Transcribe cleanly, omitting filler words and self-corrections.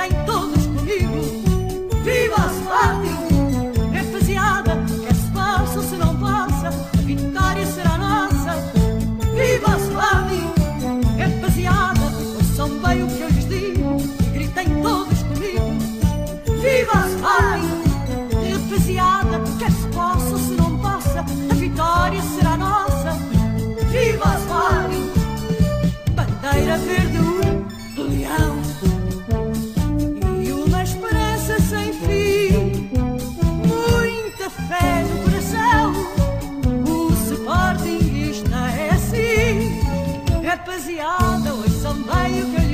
gritem todos comigo. Viva o Sporting! Rapaziada, quer se passa ou se não passa, a vitória será nossa. Viva o Sporting! Rapaziada, ouçam bem o que eu lhes digo e gritem todos comigo. Viva o Sporting! Rapaziada, quer se possa ou se não passa, a vitória será nossa. Viva o Sporting! Bandeira verde, um leão e uma esperança sem fim, muita fé no coração. O Sportingista é assim. Rapaziada, ouçam bem o que eu